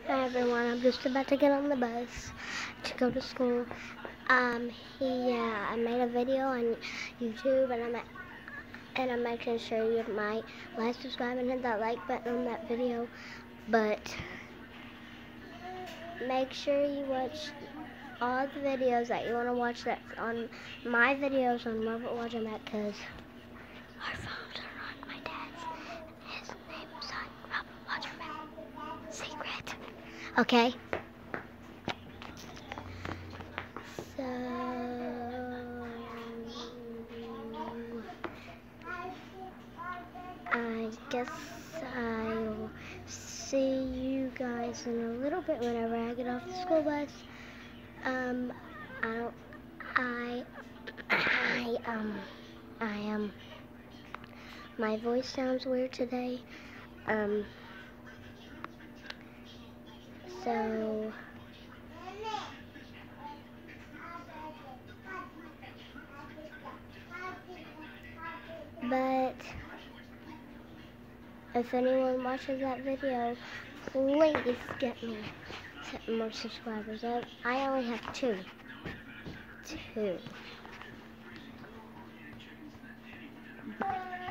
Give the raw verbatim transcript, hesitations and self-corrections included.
Hi everyone, I'm just about to get on the bus to go to school. Um, yeah, I made a video on YouTube and I'm and I'm making sure you might like, subscribe, and hit that like button on that video. But make sure you watch all the videos that you want to watch that's on my videos on Robert Watermack, because our phones are on my dad's. His name's on Robert Watermack. Secret. Okay? So, I guess I'll see you guys in a little bit whenever I get off the school bus. Um, I don't, I, I, um, I, um, my voice sounds weird today. Um, so, but if anyone watches that video, please get me more subscribers. I, I only have two. Two.